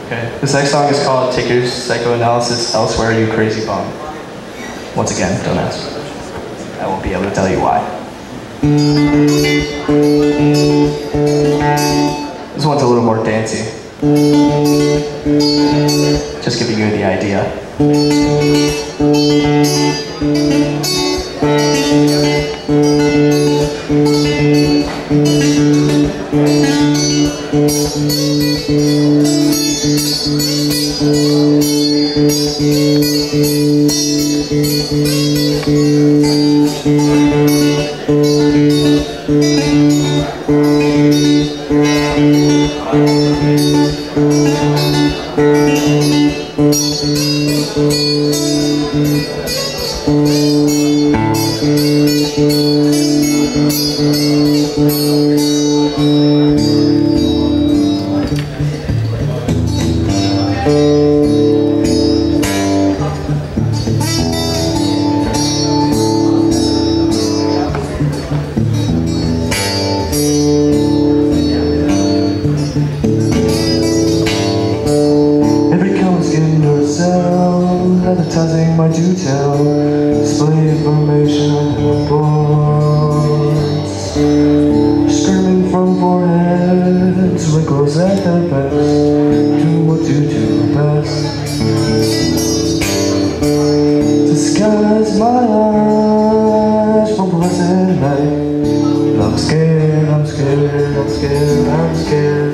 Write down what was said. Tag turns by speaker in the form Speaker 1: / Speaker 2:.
Speaker 1: Okay. This next song is called Take Your Psychoanalysis Elsewhere, You Crazy Bum. Once again, don't ask. I won't be able to tell you why. This one's a little more dancey. Just giving you the idea.
Speaker 2: Advertising my detail, display information on billboards, screaming from foreheads, wrinkles at their best, do what you do best, disguise my eyes from blessed night. I'm scared, I'm scared, I'm scared, I'm scared.